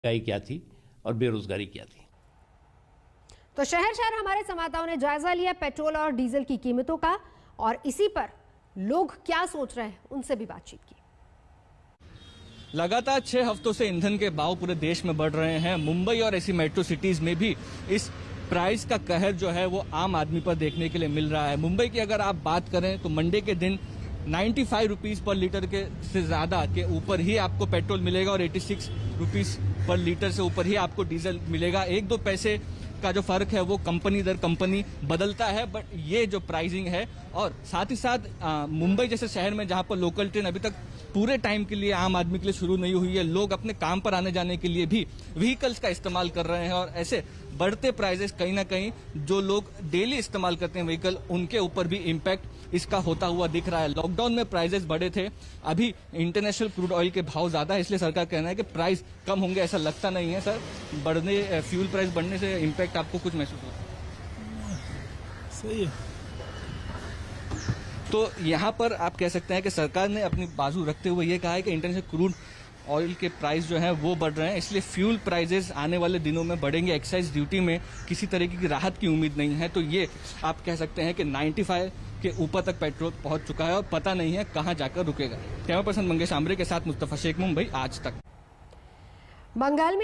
महंगाई क्या थी और बेरोजगारी क्या थी। तो शहर शहर हमारे संवाददाताओं ने जायजा लिया पेट्रोल और डीजल की कीमतों का, और इसी पर लोग क्या सोच रहे हैं उनसे भी बातचीत की। लगातार 6 हफ्तों से ईंधन के भाव पूरे देश में बढ़ रहे हैं। मुंबई और ऐसी मेट्रो सिटीज में भी इस प्राइस का कहर जो है वो आम आदमी पर देखने के लिए मिल रहा है। मुंबई की अगर आप बात करें तो मंडे के दिन 95 रुपीज पर लीटर के से ज्यादा के ऊपर ही आपको पेट्रोल मिलेगा और 86 रुपीज पर लीटर से ऊपर ही आपको डीजल मिलेगा। 1-2 पैसे का जो फर्क है वो कंपनी दर कंपनी बदलता है, बट ये जो प्राइसिंग है, और साथ ही साथ मुंबई जैसे शहर में जहां पर लोकल ट्रेन अभी तक पूरे टाइम के लिए आम आदमी के लिए शुरू नहीं हुई है, लोग अपने काम पर आने जाने के लिए भी व्हीकल्स का इस्तेमाल कर रहे हैं, और ऐसे बढ़ते प्राइसेस कहीं ना कहीं जो लोग डेली इस्तेमाल करते हैं व्हीकल, उनके ऊपर भी इम्पैक्ट इसका होता हुआ दिख रहा है। लॉकडाउन में प्राइसेस बढ़े थे, अभी इंटरनेशनल क्रूड ऑयल के भाव ज्यादा है, इसलिए सरकार कहना है कि प्राइस कम होंगे, ऐसा लगता नहीं है। सर, फ्यूल प्राइस बढ़ने से इम्पैक्ट आपको कुछ महसूस होता है? सही है। तो यहाँ पर आप कह सकते हैं कि सरकार ने अपनी बाजू रखते हुए ये कहा है कि इंटरनेशनल क्रूड ऑयल के प्राइस जो है वो बढ़ रहे हैं, इसलिए फ्यूल प्राइसेस आने वाले दिनों में बढ़ेंगे। एक्साइज ड्यूटी में किसी तरीके की राहत की उम्मीद नहीं है। तो ये आप कह सकते हैं कि 95 के ऊपर तक पेट्रोल पहुंच चुका है और पता नहीं है कहां जाकर रुकेगा। कैमरा पर्सन मंगेश आमरे के साथ मुस्तफा शेख, मुंबई आज तक। बंगाल में